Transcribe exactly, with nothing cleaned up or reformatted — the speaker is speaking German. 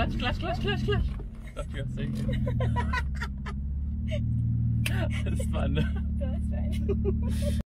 klatsch, klatsch, klatsch, klatsch, klatsch. Ach, wie hast du Das war ne? Das war